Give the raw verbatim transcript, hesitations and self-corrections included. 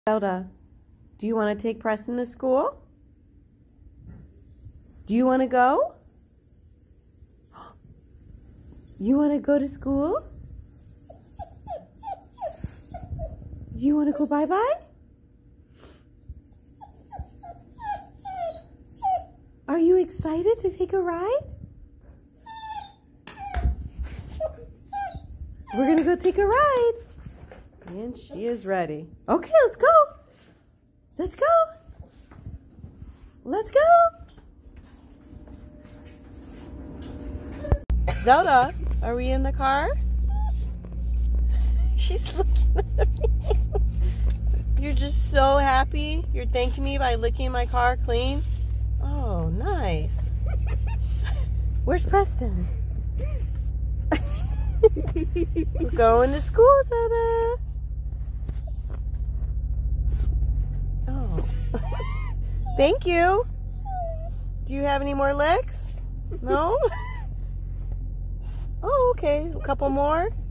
Zelda, do you want to take Preston to school? Do you want to go? You want to go to school? You want to go bye-bye? Are you excited to take a ride? We're going to go take a ride. And she is ready. Okay, let's go. Let's go. Let's go. Zelda, are we in the car? She's looking at me. You're just so happy. You're thanking me by licking my car clean. Oh, nice. Where's Preston? We're going to school, Zelda. Oh. Thank you. Do you have any more licks? No? Oh, okay. A couple more.